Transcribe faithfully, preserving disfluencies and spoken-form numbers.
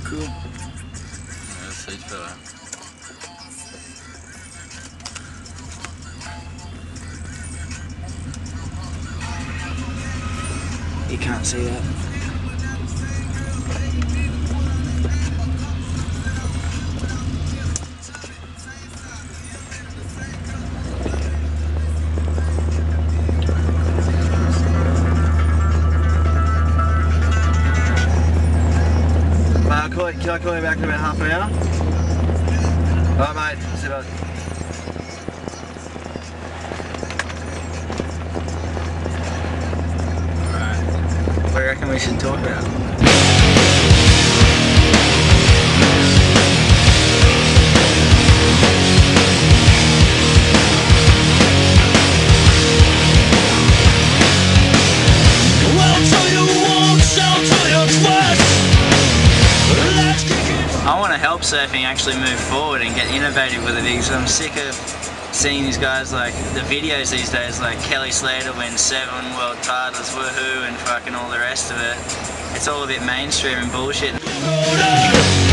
Cool. Yeah, seat fella. You can't see that. I'll call you, can I call you back in about half an hour? Alright mate, see you later. Alright. What do you reckon we should talk about? I want to help surfing actually move forward and get innovative with it, because I'm sick of seeing these guys, like the videos these days, like Kelly Slater wins seven world titles, woohoo, and fucking all the rest of it. It's all a bit mainstream and bullshit.